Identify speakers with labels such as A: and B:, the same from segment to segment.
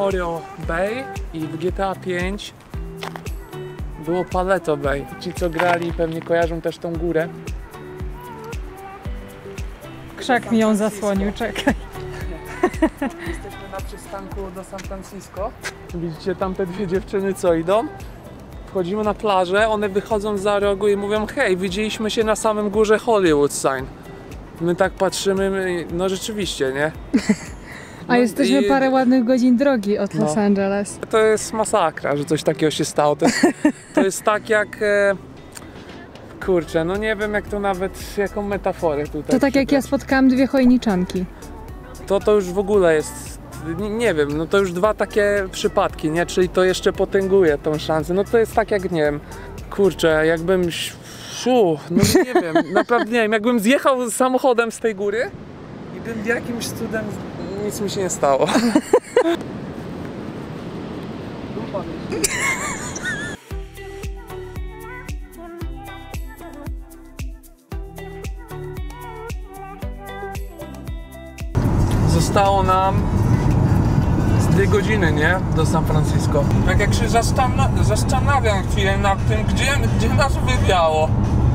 A: Memorial Bay i w GTA 5 było Paleto Bay. Ci co grali pewnie kojarzą też tą górę.
B: Krzak mi ją zasłonił, czekaj.
A: Jesteśmy na przystanku do San Francisco. Widzicie tam te dwie dziewczyny co idą? Wchodzimy na plażę, one wychodzą za rogu i mówią: hej, widzieliśmy się na samym górze Hollywood sign. My tak patrzymy, no rzeczywiście, nie?
B: A jesteśmy parę ładnych godzin drogi od Los Angeles.
A: To jest masakra, że coś takiego się stało. To jest tak jak... kurczę, no nie wiem jak to nawet, jaką metaforę tutaj
B: To tak jak ja spotkałam dwie chojniczanki.
A: To już w ogóle jest, nie wiem, no to już dwa takie przypadki, nie? Czyli to jeszcze potęguje tą szansę. No to jest tak jak, nie wiem, kurczę, jakbym... no nie wiem, naprawdę nie wiem, jakbym zjechał samochodem z tej góry i bym jakimś cudem... nic mi się nie stało. Zostało nam z 2 godziny, nie? Do San Francisco. Tak jak się zastanawiam chwilę nad tym, gdzie nas wywiało.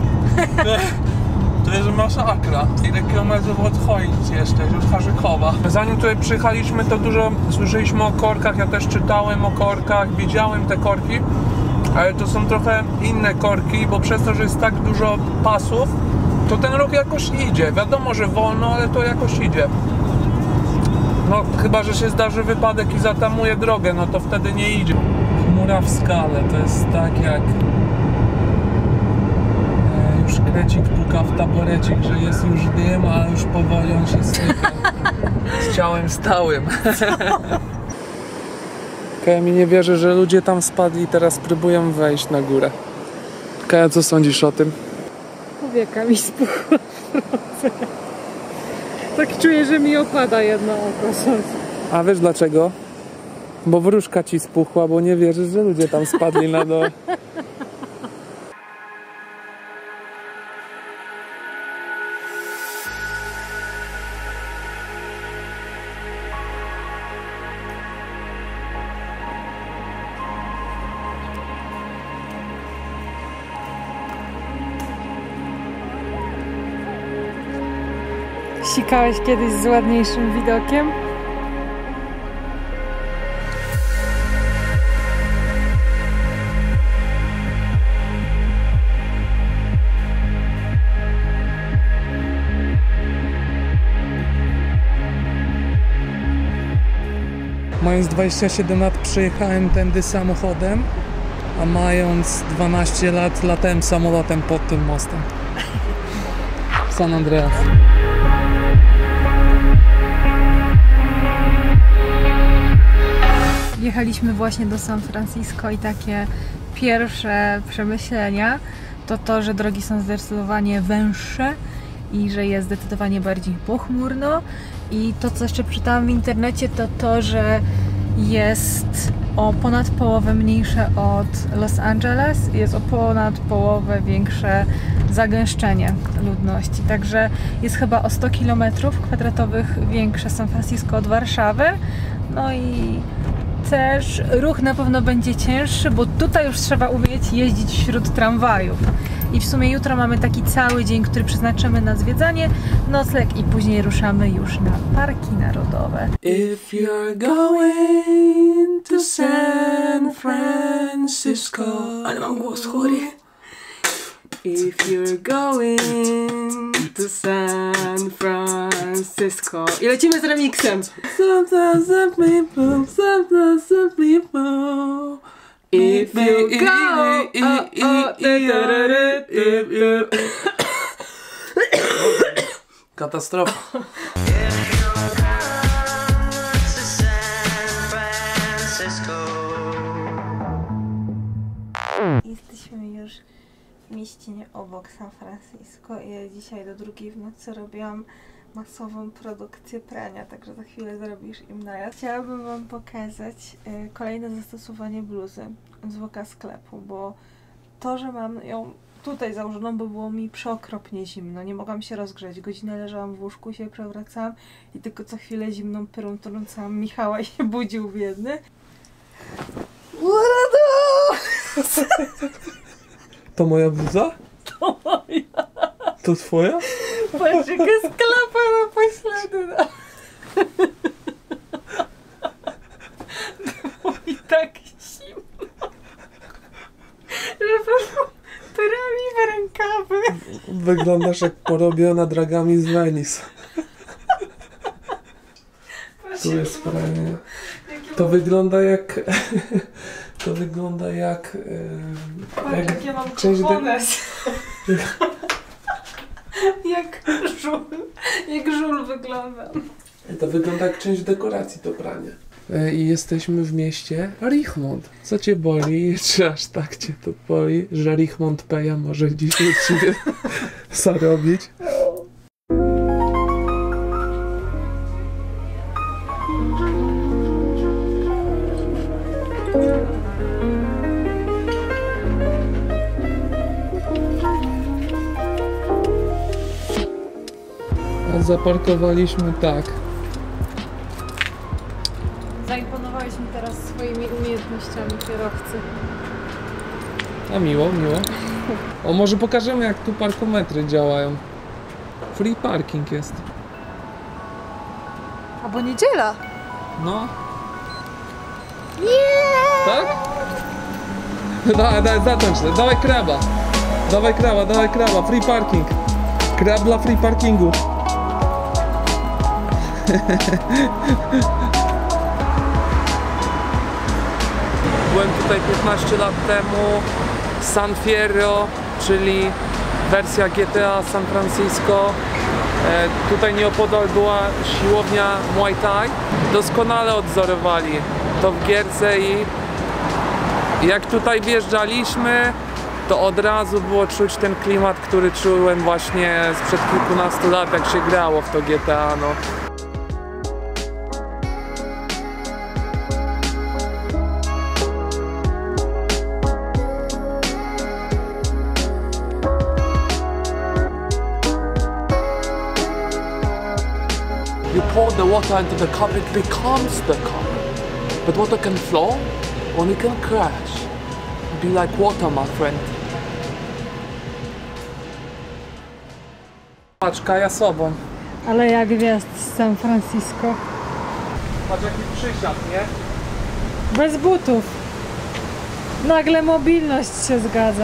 A: To jest masakra. Ile kilometrów od Chojnic jesteś, od Harzykowa. Zanim tutaj przyjechaliśmy, to dużo słyszeliśmy o korkach. Ja też czytałem o korkach, widziałem te korki. Ale to są trochę inne korki, bo przez to, że jest tak dużo pasów, to ten ruch jakoś idzie. Wiadomo, że wolno, ale to jakoś idzie. No, chyba że się zdarzy wypadek i zatamuje drogę, no to wtedy nie idzie. Chmura w skale, to jest tak jak... już krecik puka w taborecik, że jest już dym, a już powoli on się sypie. Z ciałem stałym. Kaja mi nie wierzy, że ludzie tam spadli i teraz próbują wejść na górę. Kaja, co sądzisz o tym?
B: Powieka mi spuchła w drodze. Tak czuję, że mi opada jedno oko.
A: A wiesz dlaczego? Bo wróżka ci spuchła, bo nie wierzysz, że ludzie tam spadli na dole.
B: Sikałeś kiedyś z ładniejszym widokiem?
A: Mając 27 lat przejechałem tędy samochodem, a mając 12 lat latałem samolotem pod tym mostem. San Andreas.
B: Jechaliśmy właśnie do San Francisco i takie pierwsze przemyślenia to, że drogi są zdecydowanie węższe i że jest zdecydowanie bardziej pochmurno. I to, co jeszcze czytałam w internecie, to, że jest o ponad połowę mniejsze od Los Angeles, jest o ponad połowę większe zagęszczenie ludności. Także jest chyba o 100 km² większe San Francisco od Warszawy. No i też ruch na pewno będzie cięższy, bo tutaj już trzeba umieć jeździć wśród tramwajów. I w sumie jutro mamy taki cały dzień, który przeznaczymy na zwiedzanie, nocleg i później ruszamy już na parki narodowe.
A: If you're going to San Francisco.
B: Ale mam głos chory.
A: If you're going to San Francisco.
B: I lecimy z remixem.
A: Sometimes some people. If you go, katastrofa.
C: Jesteśmy już w mieścinie obok San Francisco i ja dzisiaj do 2 w nocy robiłam masową produkcję prania, także za chwilę zrobisz im najazd. Chciałabym wam pokazać kolejne zastosowanie bluzy z Voka sklepu, bo to, że mam ją tutaj założoną, bo było mi przeokropnie zimno. Nie mogłam się rozgrzać. Godzinę leżałam w łóżku, się przewracałam i tylko co chwilę zimną pyrą trącałam Michała i się budził biedny.
A: To moja bluza?
C: To moja.
A: To twoja?
C: Patrz, jaka sklapa na poślady. Było mi tak zimno, że poszło pyrami w rękawy.
A: Wyglądasz jak porobiona dragami z Venice. Tu jest fajnie. To wygląda jak... To wygląda jak...
C: Patrz, jak ja mam
A: część
C: kochones. Jak żul wygląda.
A: To wygląda jak część dekoracji do prania. I jesteśmy w mieście Richmond. Co cię boli? Czy aż tak cię to boli, że Richmond Peja może dziś od ciebie zarobić? A zaparkowaliśmy tak.
B: Zaimponowałeś mi teraz swoimi umiejętnościami kierowcy.
A: A miło, miło. O, może pokażemy jak tu parkometry działają. Free parking jest.
B: A bo niedziela!
A: No.
B: Nie!
A: Tak? Dawaj, zacząć. Dawaj kraba. Dawaj kraba. Free parking. Krab dla free parkingu. Byłem tutaj 15 lat temu. San Fierro, czyli wersja GTA San Francisco. Tutaj nieopodal była siłownia Muay Thai. Doskonale odwzorowali to w gierce i jak tutaj wjeżdżaliśmy, to od razu było czuć ten klimat, który czułem właśnie sprzed kilkunastu lat, jak się grało w to GTA. No. You pour the water into the cup, it becomes the cup. But water can flow, or it can crash. Be like water, my friend. Patrz, Kaja sobą.
B: Ale jak gwiazd z San Francisco.
A: Patrz jaki przysiad, nie?
B: Bez butów. Nagle mobilność się zgadza.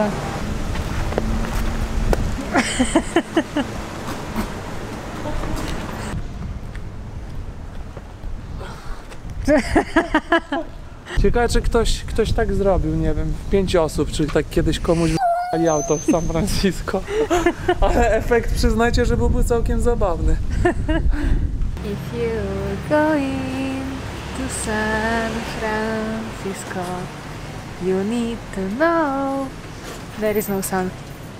A: Ciekawe, czy ktoś tak zrobił, nie wiem, 5 osób, czy tak kiedyś komuś w***ali auto w San Francisco. Ale efekt, przyznajcie, że byłby całkiem zabawny.
B: If you're going to San Francisco, you need to know there is no sun.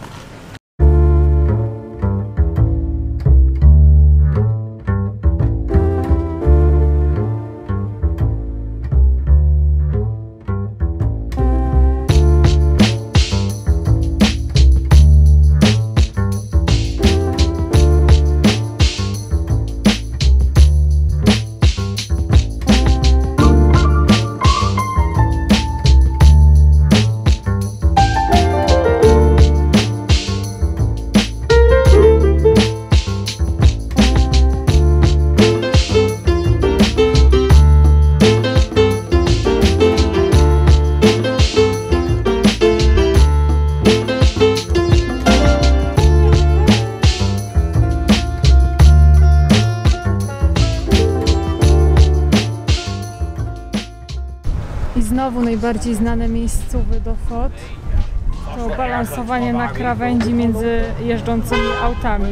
B: I znowu najbardziej znane miejscowy do fot to balansowanie na krawędzi między jeżdżącymi autami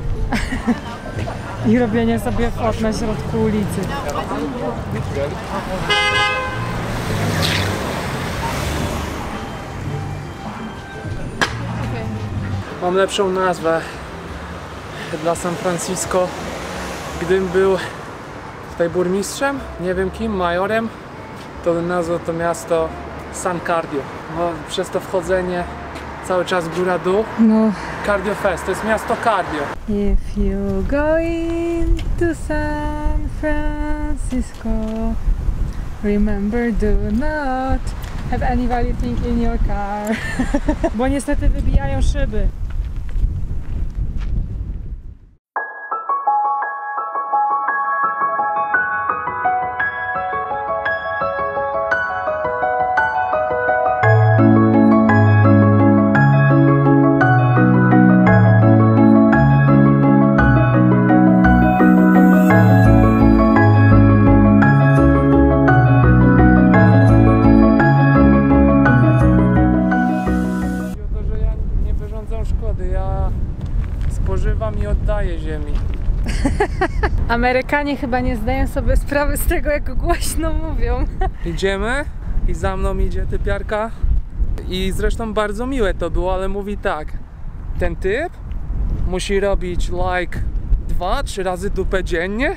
B: i robienie sobie fot na środku ulicy.
A: Mam lepszą nazwę dla San Francisco. Gdybym był tutaj burmistrzem, nie wiem kim, majorem, to bym nazwał to miasto San Cardio. Bo przez to wchodzenie cały czas góra-dół.
B: No.
A: Cardio Fest, to jest miasto cardio.
B: If you going to San Francisco, remember do not have anybody think in your car. Bo niestety wybijają szyby.
A: Spożywam i oddaję ziemi.
B: Amerykanie chyba nie zdają sobie sprawy z tego, jak głośno mówią.
A: Idziemy i za mną idzie typiarka. I zresztą bardzo miłe to było, ale mówi tak. Ten typ musi robić like 2-3 razy dupę dziennie.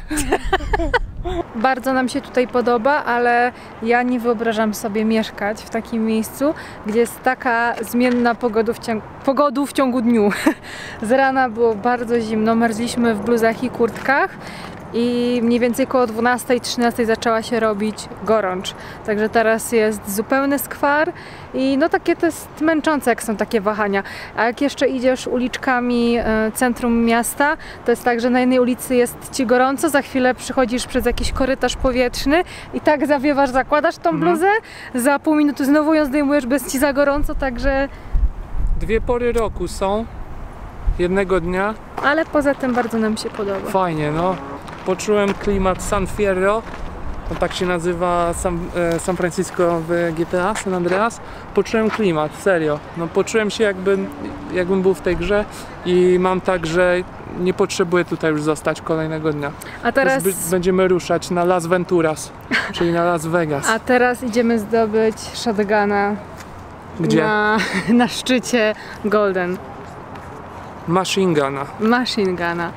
B: Bardzo nam się tutaj podoba, ale ja nie wyobrażam sobie mieszkać w takim miejscu, gdzie jest taka zmienna pogoda w ciągu dniu. Z rana było bardzo zimno, marzliśmy w bluzach i kurtkach i mniej więcej koło 12-13 zaczęła się robić gorącz. Także teraz jest zupełny skwar i no takie to jest męczące, jak są takie wahania. A jak jeszcze idziesz uliczkami centrum miasta, to jest tak, że na jednej ulicy jest ci gorąco, za chwilę przychodzisz przez jakiś korytarz powietrzny i tak zawiewasz, zakładasz tą bluzę, za pół minuty znowu ją zdejmujesz, bez ci za gorąco, także...
A: Dwie pory roku są, jednego dnia.
B: Ale poza tym bardzo nam się podoba.
A: Fajnie, no. Poczułem klimat San Fierro, no tak się nazywa San Francisco w GTA, San Andreas. Poczułem klimat, serio. No poczułem się jakbym był w tej grze i mam tak, że nie potrzebuję tutaj już zostać kolejnego dnia.
B: A teraz
A: będziemy ruszać na Las Venturas, czyli na Las Vegas.
B: A teraz idziemy zdobyć shotguna.
A: Gdzie?
B: Na szczycie Golden.
A: Machine Guna.
B: Machine Guna.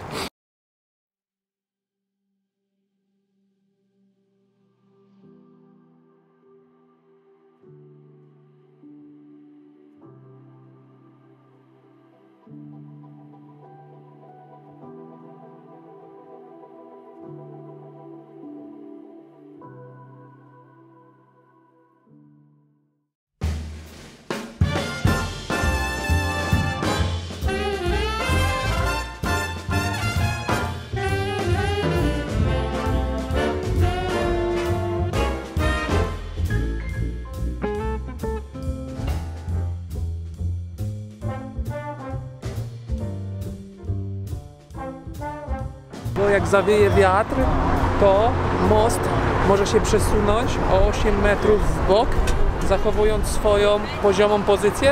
A: Bo jak zawieje wiatr, to most może się przesunąć o 8 metrów w bok, zachowując swoją poziomą pozycję.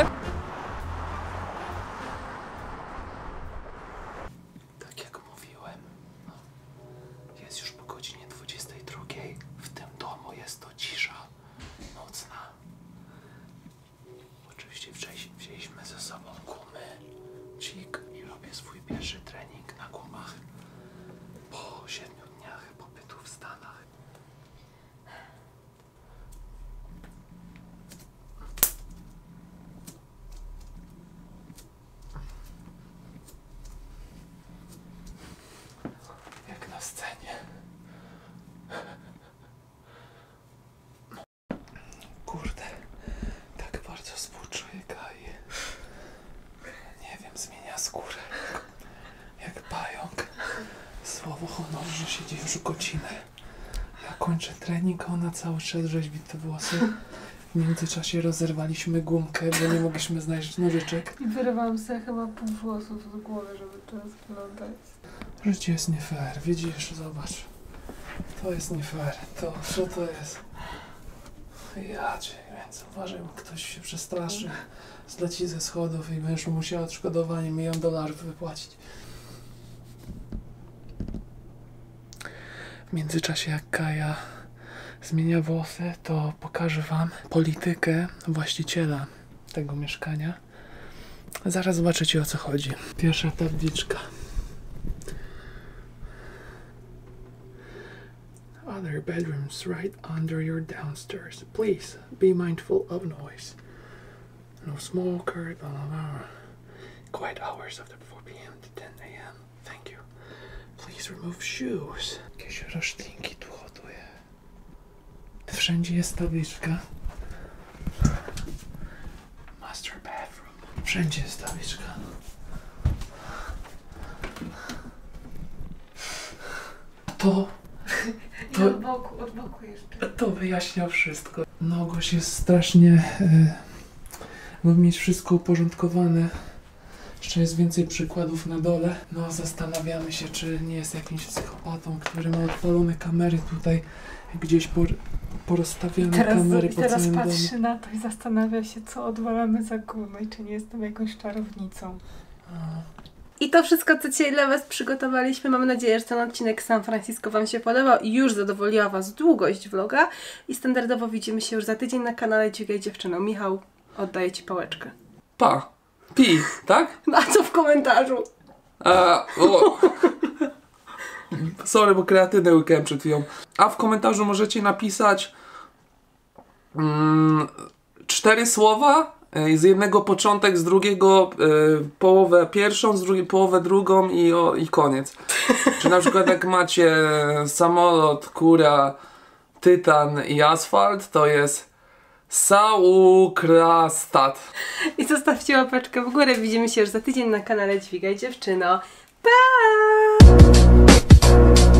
A: Tak jak mówiłem, jest już po godzinie 22. W tym domu jest to cisza nocna. Oczywiście wzięliśmy ze sobą gumy, dzik i robię swój pierwszy trening na gumach. Po 7 dniach pobytu w Stanach. Jak na scenie. Kurde, tak bardzo współczuję Kai. Nie wiem, zmienia skórę. Jak pająk. Słowo honoru, że siedzi już godzinę. Ja kończę trening, a ona cały czas rzeźbi te włosy. W międzyczasie rozerwaliśmy gumkę, bo nie mogliśmy znaleźć nożyczek.
B: I wyrywam sobie chyba pół włosów z głowy, żeby to rozglądać.
A: Życie jest nie fair, widzisz, zobacz. To jest nie fair. Co to jest? Ja cię, więc uważaj, bo ktoś się przestraszy, zleci ze schodów i będziesz musiał odszkodowanie $1 000 000 wypłacić. W międzyczasie jak Kaja zmienia włosy, to pokażę wam politykę właściciela tego mieszkania. Zaraz zobaczycie, o co chodzi. Pierwsza tabliczka. Other bedrooms right under your downstairs. Please be mindful of noise. No smoker, blah, blah, blah. Quiet hours after 4 p.m. to 10 a.m. Thank you. Please remove shoes. Jakieś roślinki tu hoduje. Wszędzie jest tabliczka. Master bathroom. Wszędzie jest tabliczka. To
B: Od boku jeszcze.
A: To wyjaśnia wszystko. No, Goś jest strasznie... Lubi mieć wszystko uporządkowane. Jeszcze jest więcej przykładów na dole. No, zastanawiamy się, czy nie jest jakimś psychopatą, który ma odpalone kamery tutaj. Gdzieś porozstawiane kamery po
B: Teraz
A: całym domu.
B: patrzy na to i zastanawia się, co odwalamy za gówno i czy nie jestem jakąś czarownicą. I to wszystko, co dzisiaj dla Was przygotowaliśmy. Mam nadzieję, że ten odcinek San Francisco Wam się podobał i już zadowoliła Was długość vloga. I standardowo widzimy się już za tydzień na kanale Dźwigaj Dziewczyną. Michał, oddaję Ci pałeczkę.
A: Pa! Pi, tak?
B: A co w komentarzu?
A: Sorry, bo kreatynę łykałem przed chwilą. A w komentarzu możecie napisać 4 słowa. Z jednego początek, z drugiego połowę pierwszą, z drugiej połowę drugą i koniec. Czy na przykład jak macie samolot, kura, tytan i asfalt, to jest saukrastat.
B: I zostawcie łapeczkę w górę. Widzimy się już za tydzień na kanale Dźwigaj Dziewczyno. Pa!